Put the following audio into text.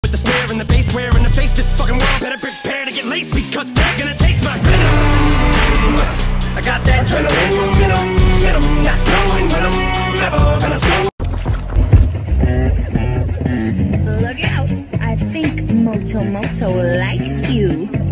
with the snare and the bass, where in the face this fucking world better prepare to get laced, because they're gonna taste my venom. I got that adrenaline, minimum, not knowing when I'm ever gonna slow. Look out! I think Moto likes you.